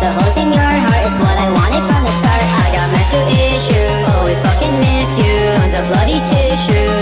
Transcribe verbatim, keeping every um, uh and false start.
the holes in your heart is what I wanted from the start. I got mental issues, always fucking miss you. Tons of bloody tissues.